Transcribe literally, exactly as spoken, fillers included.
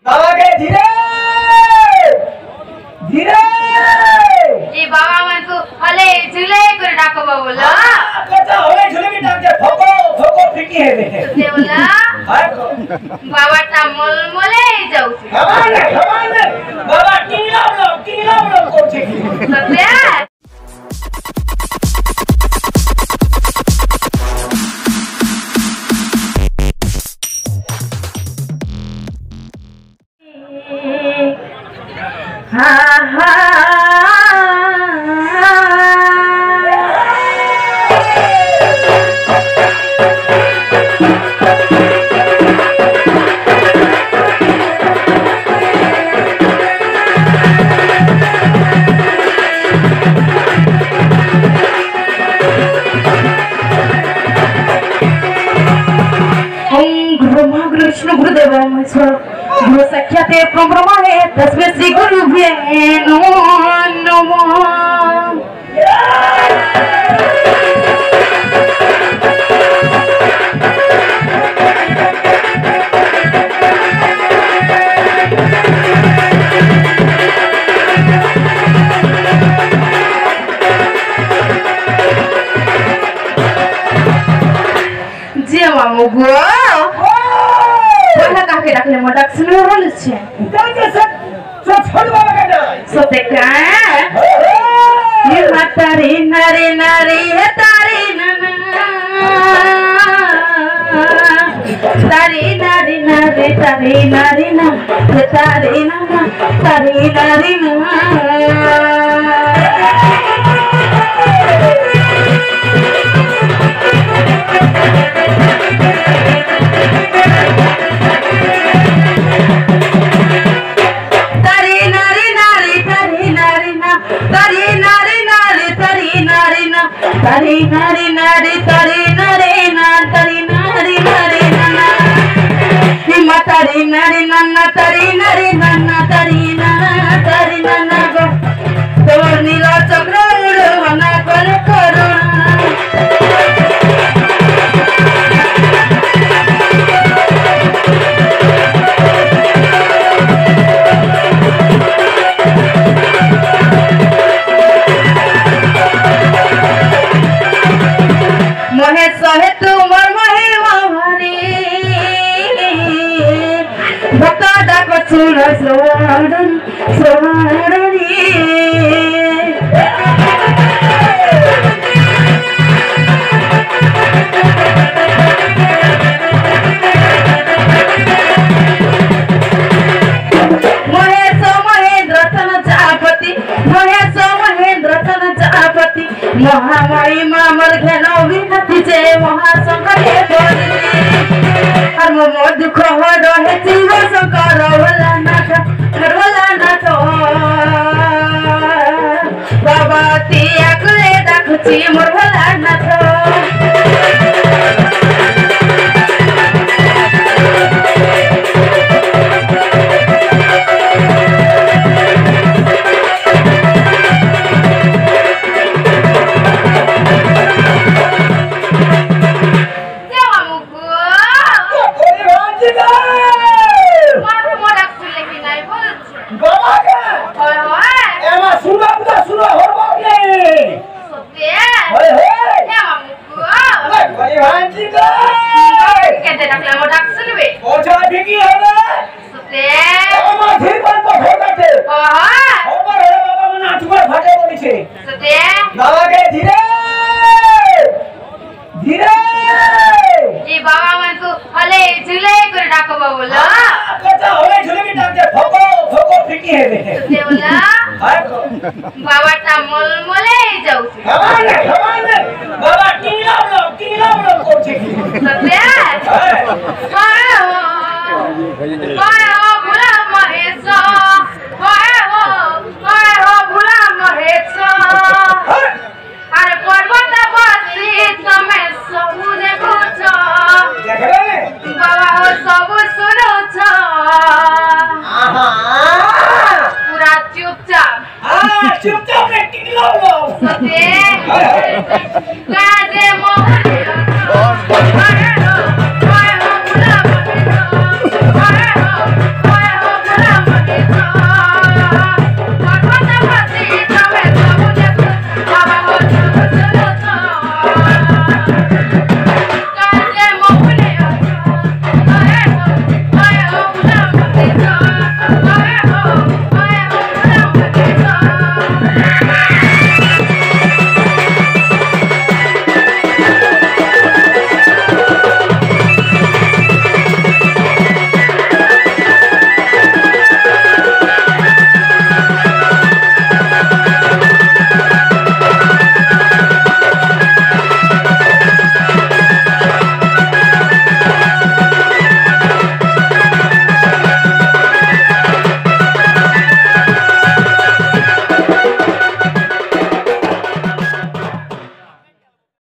बाबा के धीरे धीरे ए बाबा मन को हले झुले कर डाको बोला कच्चा हले झुले की डाक के फको फको फिकी है बेटे ते बोला बाबा ता मोल मोले जाऊ छे हमान हमान बाबा टीला ब्लॉक टीला ब्लॉक को छे सत्या हा हा कृष्ण गुरुदेव गुरु सख्याते प्रब्रह्मणे तस्मै श्री गुरुभ्ये नमो Jhia mamu gua के रखले मोटक सुनो रोल छे जाके सब सब छोड़वा लगा सो देखा ये तारी नारी नारी है तारी नना तारी नारी नारी तारी नारी ना तारी नना तारी नारी ना Tari nari nari tari nari nan tari nari nari nana Hima tari nari nana tari nari nana tari nana tari nana go Tor nila chakra urvana kar karuna सहे तुमर महिमा भरी भक्त डाक सुन श्रवण श्रवणी महेश महेंद्र तन चापति महेश महेंद्र तन चापति महामाई मामर घेनो विनती जे महासंकटे बोली हर मो दुख हो रहे जीव संकर वाला नाथ वाला नाथ बाबा तिया करे दाखुची मोर वाला नाथ बाबा के धीरे धीरे ए बाबा मन को हले झुले कर डाको बोला कच्चा हले झुले की डाक के फको फको फिकी है बेटे ते बोला बाबा ता मोल मोले जाऊ छे हमान हमान बाबा टीला ब्लॉक टीला ब्लॉक को छे सत्या हाय हो हाय हो भुला महेश हाय हो हाय हो भुला महेश अरे पर्वत बसी तमे सब देखो छ देख रे बाबा हो सब सुनो छ आहा पूरा चुपचाप हां चुपचाप रे टिकलो लो सते